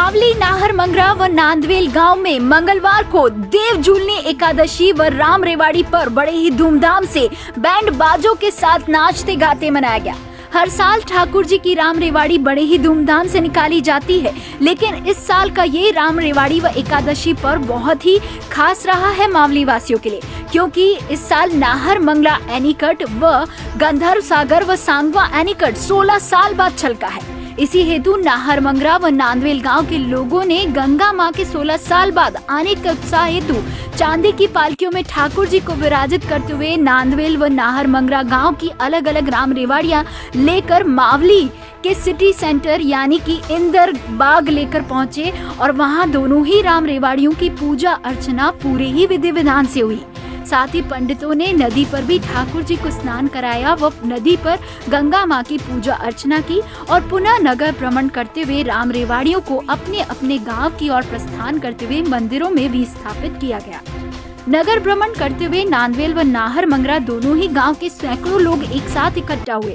मावली, नाहर मंगरा व नांदवेल गांव में मंगलवार को देव झूलनी एकादशी व राम रेवाड़ी पर बड़े ही धूमधाम से बैंड बाजों के साथ नाचते गाते मनाया गया। हर साल ठाकुर जी की राम रेवाड़ी बड़े ही धूमधाम से निकाली जाती है, लेकिन इस साल का ये राम रेवाड़ी व एकादशी पर बहुत ही खास रहा है मावली वासियों के लिए, क्योंकि इस साल नाहर मंगला एनीकट व गंधर्व सागर व सांगवा एनीकट 16 साल बाद छलका है। इसी हेतु नाहर मंगरा व नांदवेल गांव के लोगों ने गंगा मां के 16 साल बाद आने के उत्साह हेतु चांदी की पालकियों में ठाकुर जी को विराजित करते हुए नांदवेल व नाहर मंगरा गांव की अलग अलग राम रेवाड़ियां लेकर मावली के सिटी सेंटर यानी कि इंदर बाग लेकर पहुंचे और वहां दोनों ही राम रेवाड़ियों की पूजा अर्चना पूरे ही विधि विधान से हुई। साथ ही पंडितों ने नदी पर भी ठाकुर जी को स्नान कराया व नदी पर गंगा मां की पूजा अर्चना की और पुनः नगर भ्रमण करते हुए राम रेवाड़ियों को अपने अपने गांव की ओर प्रस्थान करते हुए मंदिरों में भी स्थापित किया गया। नगर भ्रमण करते हुए नांदवेल व नाहर मंगरा दोनों ही गांव के सैकड़ों लोग एक साथ इकट्ठा हुए।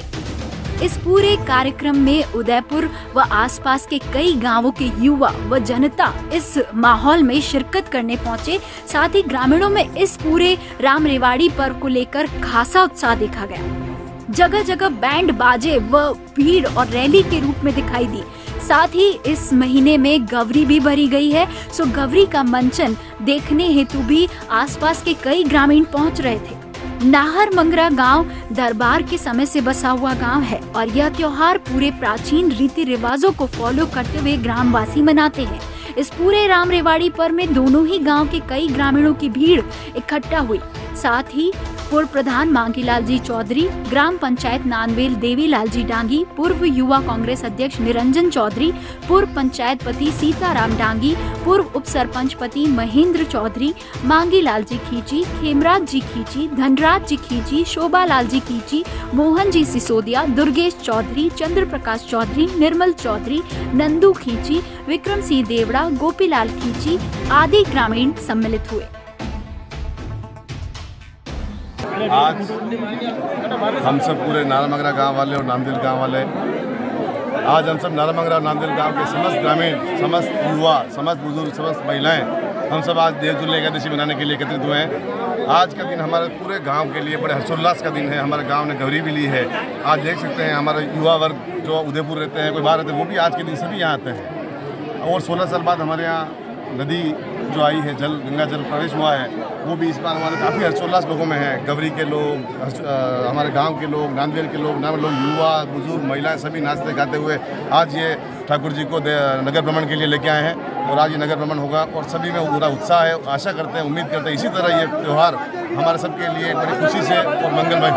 इस पूरे कार्यक्रम में उदयपुर व आसपास के कई गांवों के युवा व जनता इस माहौल में शिरकत करने पहुंचे। साथ ही ग्रामीणों में इस पूरे राम रेवाड़ी पर्व को लेकर खासा उत्साह देखा गया। जगह जगह बैंड बाजे व भीड़ और रैली के रूप में दिखाई दी। साथ ही इस महीने में गवरी भी भरी गई है, सो गवरी का मंचन देखने हेतु भी आसपास के कई ग्रामीण पहुंच रहे थे। नाहर मंगरा गांव दरबार के समय से बसा हुआ गांव है और यह त्योहार पूरे प्राचीन रीति रिवाजों को फॉलो करते हुए ग्रामवासी मनाते हैं। इस पूरे राम रेवाड़ी पर्व में दोनों ही गांव के कई ग्रामीणों की भीड़ इकट्ठा हुई। साथ ही पूर्व प्रधान मांगीलाल जी चौधरी, ग्राम पंचायत नांदवेल देवीलाल जी डांगी, पूर्व युवा कांग्रेस अध्यक्ष निरंजन चौधरी, पूर्व पंचायत पति सीताराम डांगी, पूर्व उप सरपंच पति महेंद्र चौधरी, मांगीलाल जी खींची, खेमराज जी खींची, धनराज जी खींची, शोभालाल जी खींची, मोहन जी सिसोदिया, दुर्गेश चौधरी, चंद्र प्रकाश चौधरी, निर्मल चौधरी, नंदू खींची, विक्रम सिंह देवड़ा, गोपीलाल खींची आदि ग्रामीण सम्मिलित हुए। आज हम सब पूरे नाहर मंगरा गांव वाले और नांदवेल गांव वाले, आज हम सब नाहर मंगरा और नांदवेल गांव के समस्त ग्रामीण, समस्त युवा, समस्त बुजुर्ग, समस्त महिलाएं, हम सब आज देव झूलनी एकादशी मनाने के लिए एकत्रित हुए हैं। आज का दिन हमारे पूरे गांव के लिए बड़े हर्षोल्लास का दिन है। हमारे गांव ने गवरी भी ली है। आज देख सकते हैं हमारे युवा वर्ग जो उदयपुर रहते हैं, कोई बाहर रहते हैं, वो भी आज के दिन सभी यहाँ आते हैं। और 16 साल बाद हमारे यहाँ नदी जो आई है, जल गंगा जल प्रवेश हुआ है, वो भी इस बार हमारे काफ़ी हर्षोल्लास लोगों में है। गवरी के लोग, हमारे गांव के लोग, नांदवेल के लोग, युवा, बुजुर्ग, महिलाएं सभी नाचते गाते हुए आज ये ठाकुर जी को नगर भ्रमण के लिए लेके आए हैं और आज ये नगर भ्रमण होगा और सभी में पूरा उत्साह है। आशा करते हैं, उम्मीद करते हैं इसी तरह ये त्यौहार हमारे सबके लिए बड़ी खुशी से और मंगलमय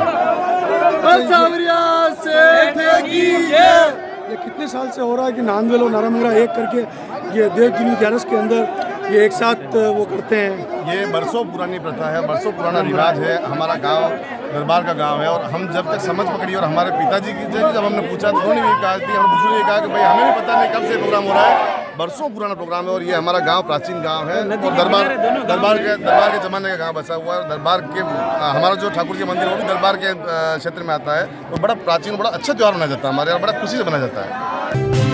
हो। ये कितने साल से हो रहा है कि नांदवेल और नाहर मंगरा एक करके ये देव झूलनी ग्यारस के अंदर ये एक साथ वो करते हैं? ये बरसों पुरानी प्रथा है, बरसों पुराना रिवाज है। हमारा गांव दरबार का गांव है और हम जब तक समझ पकड़ी और हमारे पिताजी की जब हमने पूछा तो उन्होंने भी कहा थी, हम बुजुर्ग ने कहा कि भाई हमें भी पता नहीं कब से प्रोग्राम हो रहा है। बरसों पुराना प्रोग्राम है और ये हमारा गांव प्राचीन गांव है और दरबार के ज़माने का गांव बसा हुआ है। दरबार के हमारा जो ठाकुर जी मंदिर है वो भी दरबार के क्षेत्र में आता है। तो बड़ा प्राचीन, बड़ा अच्छा त्यौहार मनाया जाता है हमारे यहाँ, बड़ा खुशी से मनाया जाता है।